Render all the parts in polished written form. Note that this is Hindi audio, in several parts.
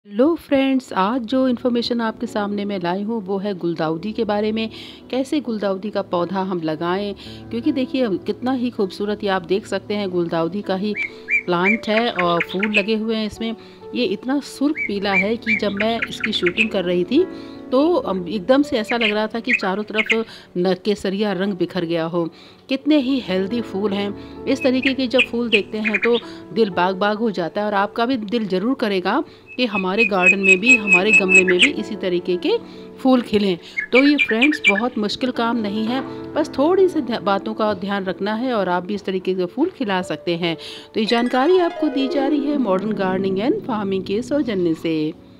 हेलो फ्रेंड्स, आज जो इन्फॉर्मेशन आपके सामने मैं लाई हूँ वो है गुलदाउदी के बारे में। कैसे गुलदाउदी का पौधा हम लगाएं, क्योंकि देखिए कितना ही खूबसूरत ये आप देख सकते हैं गुलदाउदी का ही प्लांट है और फूल लगे हुए हैं इसमें। ये इतना सुर्ख पीला है कि जब मैं इसकी शूटिंग कर रही थी तो एकदम से ऐसा लग रहा था कि चारों तरफ केसरिया रंग बिखर गया हो। कितने ही हेल्दी फूल हैं। इस तरीके के जब फूल देखते हैं तो दिल बाग बाग हो जाता है और आपका भी दिल ज़रूर करेगा कि हमारे गार्डन में भी, हमारे गमले में भी इसी तरीके के फूल खिलें। तो ये फ्रेंड्स बहुत मुश्किल काम नहीं है, बस थोड़ी सी बातों का ध्यान रखना है और आप भी इस तरीके के फूल खिला सकते हैं। तो ये जानकारी आपको दी जा रही है मॉडर्न गार्डनिंग एंड फार्मिंग के सौजन्य से।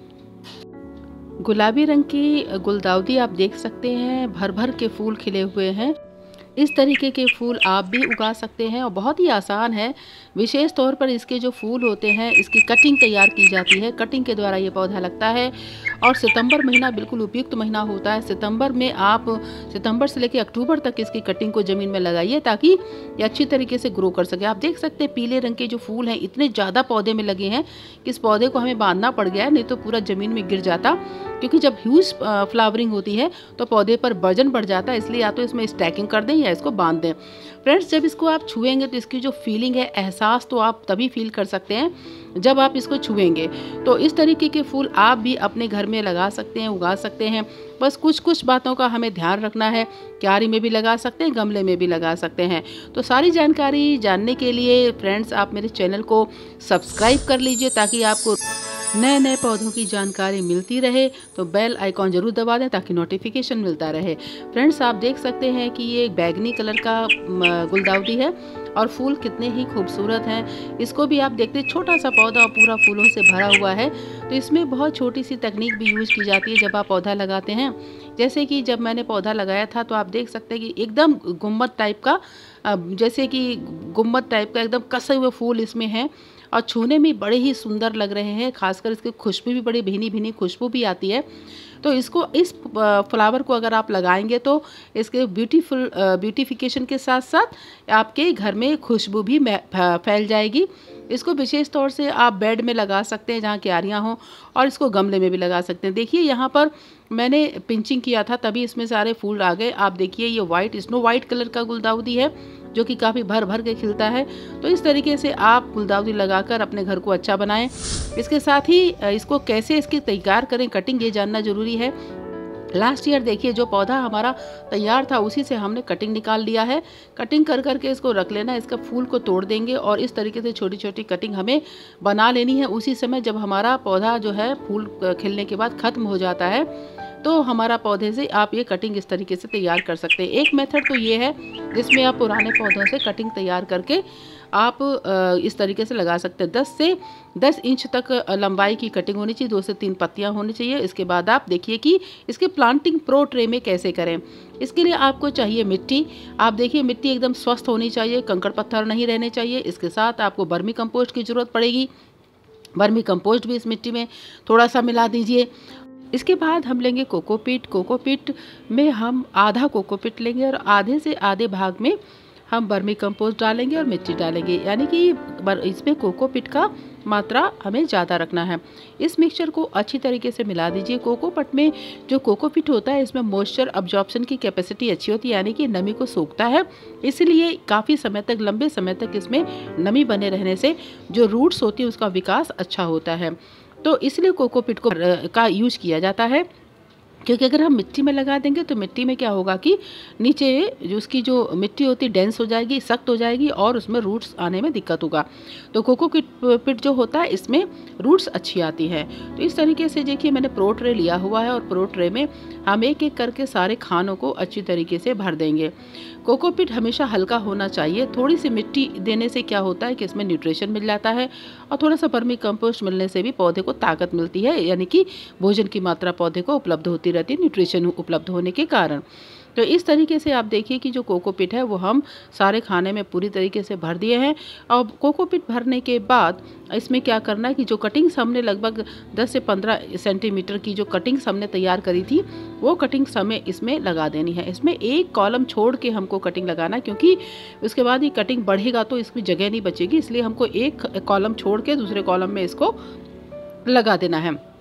गुलाबी रंग की गुलदाउदी आप देख सकते हैं, भर भर के फूल खिले हुए हैं। इस तरीके के फूल आप भी उगा सकते हैं और बहुत ही आसान है। विशेष तौर पर इसके जो फूल होते हैं इसकी कटिंग तैयार की जाती है, कटिंग के द्वारा ये पौधा लगता है। और सितंबर महीना बिल्कुल उपयुक्त महीना होता है। सितंबर में आप सितंबर से लेकर अक्टूबर तक इसकी कटिंग को ज़मीन में लगाइए ताकि ये अच्छी तरीके से ग्रो कर सके। आप देख सकते हैं पीले रंग के जो फूल हैं इतने ज़्यादा पौधे में लगे हैं कि इस पौधे को हमें बांधना पड़ गया है, नहीं तो पूरा ज़मीन में गिर जाता। क्योंकि जब ह्यूज फ्लावरिंग होती है तो पौधे पर वजन बढ़ जाता है, इसलिए या तो इसमें स्टैकिंग कर दें या इसको बांध दें। फ्रेंड्स, जब इसको आप छुएंगे तो इसकी जो फीलिंग है, एहसास तो आप तभी फील कर सकते हैं जब आप इसको छुएंगे। तो इस तरीके के फूल आप भी अपने घर में लगा सकते हैं, उगा सकते हैं। बस कुछ कुछ बातों का हमें ध्यान रखना है। क्यारी में भी लगा सकते हैं, गमले में भी लगा सकते हैं। तो सारी जानकारी जानने के लिए फ्रेंड्स आप मेरे चैनल को सब्सक्राइब कर लीजिए ताकि आपको नए नए पौधों की जानकारी मिलती रहे। तो बेल आइकॉन जरूर दबा दें ताकि नोटिफिकेशन मिलता रहे। फ्रेंड्स, आप देख सकते हैं कि ये बैगनी कलर का गुलदाउदी है और फूल कितने ही खूबसूरत हैं। इसको भी आप देखते हैं छोटा सा पौधा और पूरा फूलों से भरा हुआ है। तो इसमें बहुत छोटी सी तकनीक भी यूज़ की जाती है जब आप पौधा लगाते हैं। जैसे कि जब मैंने पौधा लगाया था तो आप देख सकते हैं कि एकदम गुम्बद टाइप का, जैसे कि गुम्बद टाइप का एकदम कसे हुए फूल इसमें हैं और छूने में बड़े ही सुंदर लग रहे हैं। खासकर इसकी खुशबू भी बड़ी भीनी भीनी खुशबू भी आती है। तो इसको इस फ्लावर को अगर आप लगाएंगे तो इसके ब्यूटिफिकेशन के साथ साथ आपके घर में खुशबू भी फैल जाएगी। इसको विशेष तौर से आप बेड में लगा सकते हैं जहाँ क्यारियाँ हों, और इसको गमले में भी लगा सकते हैं। देखिए यहाँ पर मैंने पिंचिंग किया था तभी इसमें सारे फूल आ गए। आप देखिए ये स्नो वाइट कलर का गुलदाउदी है जो कि काफ़ी भर भर के खिलता है। तो इस तरीके से आप गुलदाउदी लगाकर अपने घर को अच्छा बनाएं। इसके साथ ही इसको कैसे इसकी तैयार करें, कटिंग, ये जानना ज़रूरी है। लास्ट ईयर देखिए जो पौधा हमारा तैयार था उसी से हमने कटिंग निकाल लिया है। कटिंग कर करके इसको रख लेना, इसका फूल को तोड़ देंगे और इस तरीके से छोटी छोटी कटिंग हमें बना लेनी है। उसी समय जब हमारा पौधा जो है फूल खिलने के बाद ख़त्म हो जाता है तो हमारा पौधे से आप ये कटिंग इस तरीके से तैयार कर सकते हैं। एक मेथड तो ये है जिसमें आप पुराने पौधों से कटिंग तैयार करके आप इस तरीके से लगा सकते हैं। 10 से 10 इंच तक लंबाई की कटिंग होनी चाहिए, 2 से 3 पत्तियां होनी चाहिए। इसके बाद आप देखिए कि इसके प्लांटिंग प्रो ट्रे में कैसे करें। इसके लिए आपको चाहिए मिट्टी। आप देखिए मिट्टी एकदम स्वस्थ होनी चाहिए, कंकड़ पत्थर नहीं रहने चाहिए। इसके साथ आपको वर्मी कंपोस्ट की ज़रूरत पड़ेगी। वर्मी कंपोस्ट भी इस मिट्टी में थोड़ा सा मिला दीजिए। इसके बाद हम लेंगे कोकोपीट। कोकोपीट में हम आधा कोकोपीट लेंगे और आधे से आधे भाग में हम वर्मी कंपोस्ट डालेंगे और मिट्टी डालेंगे, यानी कि इसमें कोकोपीट का मात्रा हमें ज़्यादा रखना है। इस मिक्सचर को अच्छी तरीके से मिला दीजिए। कोकोपीट में जो कोकोपीट होता है इसमें मॉइस्चर अब्जॉर्प्शन की कैपेसिटी अच्छी होती है, यानी कि नमी को सोखता है। इसलिए काफ़ी समय तक, लंबे समय तक इसमें नमी बने रहने से जो रूट्स होती है उसका विकास अच्छा होता है। तो इसलिए कोकोपीट का यूज किया जाता है। क्योंकि अगर हम मिट्टी में लगा देंगे तो मिट्टी में क्या होगा कि नीचे जो उसकी जो मिट्टी होती है डेंस हो जाएगी, सख्त हो जाएगी और उसमें रूट्स आने में दिक्कत होगा। तो कोकोपीट जो होता है इसमें रूट्स अच्छी आती है। तो इस तरीके से देखिए मैंने प्रो ट्रे लिया हुआ है और प्रो ट्रे में हम एक एक करके सारे खानों को अच्छी तरीके से भर देंगे। कोकोपीट हमेशा हल्का होना चाहिए। थोड़ी सी मिट्टी देने से क्या होता है कि इसमें न्यूट्रिशन मिल जाता है और थोड़ा सा वर्मी कंपोस्ट मिलने से भी पौधे को ताकत मिलती है, यानी कि भोजन की मात्रा पौधे को उपलब्ध होती रहती है न्यूट्रिशन उपलब्ध होने के कारण। तो इस तरीके से आप देखिए कि जो कोकोपीट है वो हम सारे खाने में पूरी तरीके से भर दिए हैं। और कोकोपीट भरने के बाद इसमें क्या करना है कि जो कटिंग्स हमने लगभग 10 से 15 सेंटीमीटर की जो कटिंग्स हमने तैयार करी थी वो कटिंग्स हमें इसमें लगा देनी है। इसमें एक कॉलम छोड़ के हमको कटिंग लगाना है, क्योंकि उसके बाद ये कटिंग बढ़ेगा तो इसमें जगह नहीं बचेगी, इसलिए हमको एक कॉलम छोड़ के दूसरे कॉलम में इसको लगा देना है।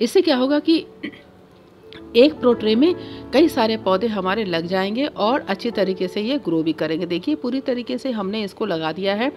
इससे क्या होगा कि एक प्रो ट्रे में कई सारे पौधे हमारे लग जाएंगे और अच्छी तरीके से ये ग्रो भी करेंगे। देखिए पूरी तरीके से हमने इसको लगा दिया है।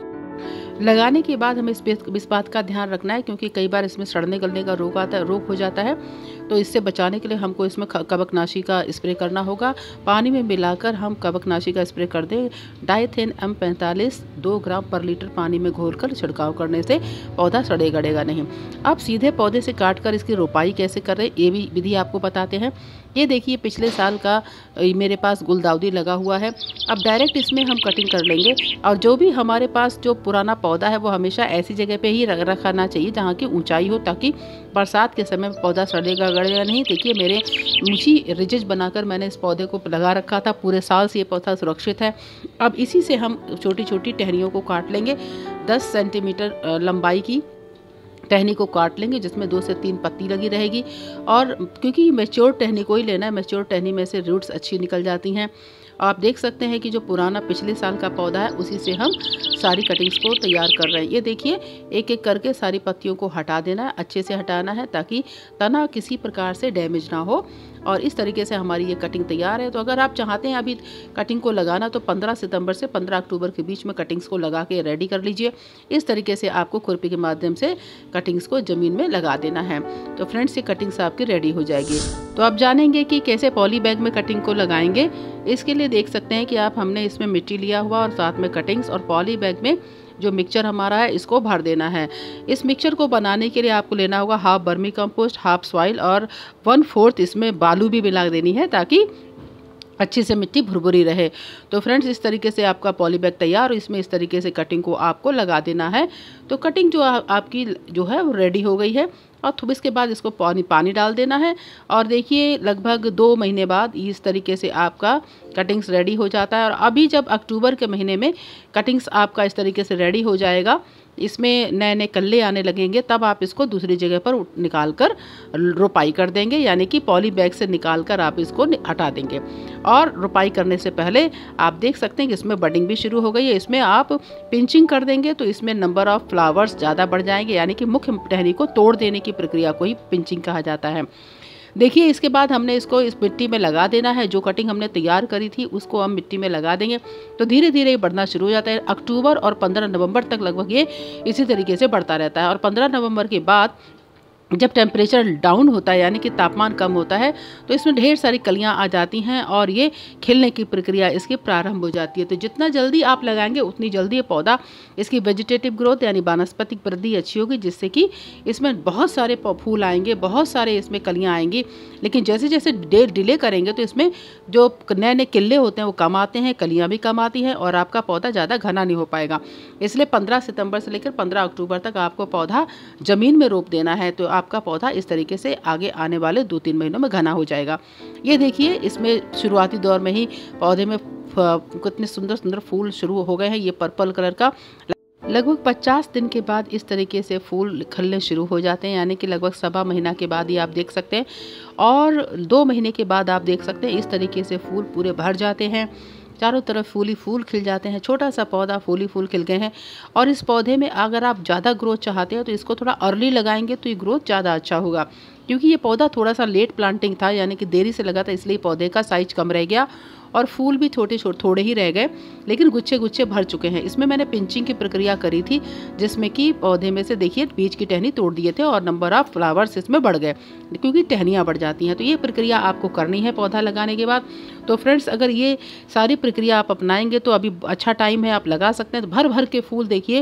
लगाने के बाद हमें इस बात का ध्यान रखना है, क्योंकि कई बार इसमें सड़ने गलने का रोग हो जाता है, तो इससे बचाने के लिए हमको इसमें कवकनाशी का स्प्रे करना होगा। पानी में मिलाकर हम कवकनाशी का स्प्रे कर दें। डाइथेन M45 2 ग्राम पर लीटर पानी में घोलकर छिड़काव करने से पौधा सड़े गड़ेगा नहीं। अब सीधे पौधे से काट कर इसकी रोपाई कैसे कर रहे हैं ये भी विधि आपको बताते हैं। ये देखिए पिछले साल का मेरे पास गुलदाउदी लगा हुआ है। अब डायरेक्ट इसमें हम कटिंग कर लेंगे, और जो भी हमारे पास जो पुराना पौधा है वो हमेशा ऐसी जगह पे ही रखना चाहिए जहाँ की ऊंचाई हो, ताकि बरसात के समय पौधा सड़ेगा गड़ेगा नहीं। देखिए मेरे ऊंची रिजेज बनाकर मैंने इस पौधे को लगा रखा था, पूरे साल से ये पौधा सुरक्षित है। अब इसी से हम छोटी छोटी टहनियों को काट लेंगे। 10 सेंटीमीटर लंबाई की टहनी को काट लेंगे, जिसमें 2 से 3 पत्ती लगी रहेगी। और क्योंकि मैच्योर टहनी को ही लेना है, मैच्योर टहनी में से रूट्स अच्छी निकल जाती हैं। आप देख सकते हैं कि जो पुराना पिछले साल का पौधा है उसी से हम सारी कटिंग्स को तैयार कर रहे हैं। ये देखिए एक एक करके सारी पत्तियों को हटा देना है, अच्छे से हटाना है, ताकि तना किसी प्रकार से डैमेज ना हो। और इस तरीके से हमारी ये कटिंग तैयार है। तो अगर आप चाहते हैं अभी कटिंग को लगाना, तो 15 सितंबर से 15 अक्टूबर के बीच में कटिंग्स को लगा के रेडी कर लीजिए। इस तरीके से आपको खुरपी के माध्यम से कटिंग्स को ज़मीन में लगा देना है। तो फ्रेंड्स ये कटिंग्स आपकी रेडी हो जाएगी। तो आप जानेंगे कि कैसे पॉली बैग में कटिंग को लगाएंगे। इसके लिए देख सकते हैं कि हमने इसमें मिट्टी लिया हुआ और साथ में कटिंग्स, और पॉली बैग में जो मिक्सचर हमारा है इसको भर देना है। इस मिक्सचर को बनाने के लिए आपको लेना होगा half vermicompost, half soil और 1/4 इसमें बालू भी मिला देनी है, ताकि अच्छी से मिट्टी भुरभुरी रहे। तो फ्रेंड्स इस तरीके से आपका पॉली बैग तैयार, इसमें इस तरीके से कटिंग को आपको लगा देना है। तो कटिंग जो आपकी जो है वो रेडी हो गई है। और थोड़ी इसके बाद इसको पानी डाल देना है। और देखिए लगभग 2 महीने बाद इस तरीके से आपका कटिंग्स रेडी हो जाता है। और अभी जब अक्टूबर के महीने में कटिंग्स आपका इस तरीके से रेडी हो जाएगा, इसमें नए नए कल्ले आने लगेंगे, तब आप इसको दूसरी जगह पर निकाल कर रोपाई कर देंगे, यानी कि पॉली बैग से निकाल कर आप इसको हटा देंगे। और रोपाई करने से पहले आप देख सकते हैं कि इसमें बडिंग भी शुरू हो गई है। इसमें आप पिंचिंग कर देंगे तो इसमें नंबर ऑफ फ्लावर्स ज़्यादा बढ़ जाएंगे, यानी कि मुख्य टहनी को तोड़ देने की प्रक्रिया को ही पिंचिंग कहा जाता है। देखिए इसके बाद हमने इसको इस मिट्टी में लगा देना है। जो कटिंग हमने तैयार करी थी उसको हम मिट्टी में लगा देंगे, तो धीरे धीरे ये बढ़ना शुरू हो जाता है। अक्टूबर और 15 नवंबर तक लगभग ये इसी तरीके से बढ़ता रहता है। और 15 नवंबर के बाद जब टेम्परेचर डाउन होता है, यानी कि तापमान कम होता है, तो इसमें ढेर सारी कलियां आ जाती हैं और ये खिलने की प्रक्रिया इसकी प्रारंभ हो जाती है। तो जितना जल्दी आप लगाएंगे उतनी जल्दी ये पौधा इसकी वेजिटेटिव ग्रोथ यानी वानस्पतिक वृद्धि अच्छी होगी, जिससे कि इसमें बहुत सारे फूल आएंगे, बहुत सारे इसमें कलियां आएंगी। लेकिन जैसे जैसे डिले करेंगे तो इसमें जो नए नए किले होते हैं वो कम आते हैं, कलियाँ भी कम आती हैं और आपका पौधा ज़्यादा घना नहीं हो पाएगा। इसलिए 15 सितंबर से लेकर 15 अक्टूबर तक आपको पौधा ज़मीन में रोप देना है, तो आपका पौधा इस तरीके से आगे आने वाले 2-3 महीनों में घना हो जाएगा। ये देखिए इसमें शुरुआती दौर में ही पौधे में कितने सुंदर सुंदर फूल शुरू हो गए हैं। ये पर्पल कलर का लगभग 50 दिन के बाद इस तरीके से फूल खिलने शुरू हो जाते हैं, यानी कि लगभग 1.25 महीना के बाद ही आप देख सकते हैं। और 2 महीने के बाद आप देख सकते हैं इस तरीके से फूल पूरे भर जाते हैं, चारों तरफ फूल ही फूल खिल जाते हैं। छोटा सा पौधा फूल ही फूल खिल गए हैं। और इस पौधे में अगर आप ज़्यादा ग्रोथ चाहते हैं तो इसको थोड़ा अर्ली लगाएंगे तो ये ग्रोथ ज़्यादा अच्छा होगा, क्योंकि ये पौधा थोड़ा सा लेट प्लांटिंग था, यानी कि देरी से लगा था, इसलिए पौधे का साइज कम रह गया और फूल भी थोड़े ही रह गए, लेकिन गुच्छे गुच्छे भर चुके हैं। इसमें मैंने पिंचिंग की प्रक्रिया करी थी, जिसमें कि पौधे में से देखिए बीज की टहनी तोड़ दिए थे और नंबर ऑफ फ्लावर्स इसमें बढ़ गए, क्योंकि टहनियाँ बढ़ जाती हैं। तो ये प्रक्रिया आपको करनी है पौधा लगाने के बाद। तो फ्रेंड्स अगर ये सारी प्रक्रिया आप अपनाएंगे तो अभी अच्छा टाइम है, आप लगा सकते हैं। तो भर भर के फूल देखिए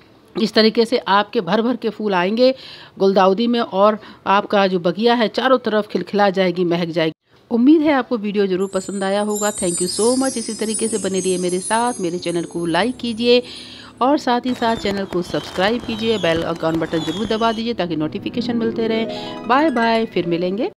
इस तरीके से आपके भर भर के फूल आएंगे गुलदाउदी में, और आपका जो बगिया है चारों तरफ खिलखिला जाएगी, महक जाएगी। उम्मीद है आपको वीडियो जरूर पसंद आया होगा। Thank you so much. इसी तरीके से बने रहिए मेरे साथ। मेरे चैनल को लाइक कीजिए और साथ ही साथ चैनल को सब्सक्राइब कीजिए। बेल आइकन बटन जरूर दबा दीजिए ताकि नोटिफिकेशन मिलते रहे। बाय बाय, फिर मिलेंगे।